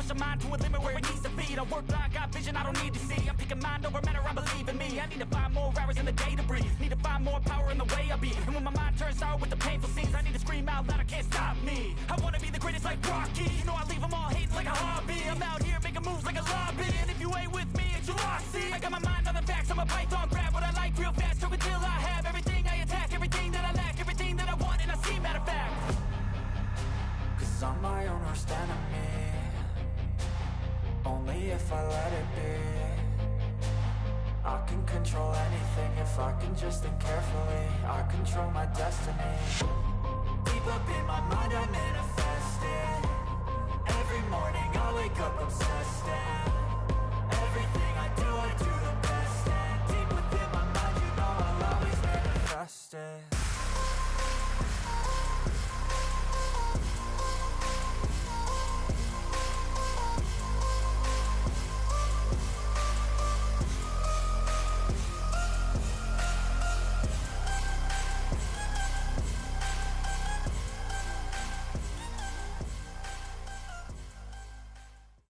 push a mind to a limit where it needs to be. I work blind, got vision I don't need to see. I'm picking mind over matter, I believe in me. I need to find more hours in the day to breathe. Need to find more power in the way I be. And when my mind turns sour with the painful scenes, I need to scream out loud, I can't stop me. I wanna be the greatest like Rocky. You know I leave them all hating like a hobby. I'm out here making moves like a lobby. And if you ain't with me, it's your loss, see. I got my mind on the facts, I'm a python, grab what I like real fast. Choke until I have everything I attack, everything that I lack, everything that I want, and I see, matter of fact. Cause I'm my own worst enemy, only if I let it be. I can control anything if I can just think carefully. I control my destiny. Deep up in my mind I manifest it. Every morning I wake up obsessed and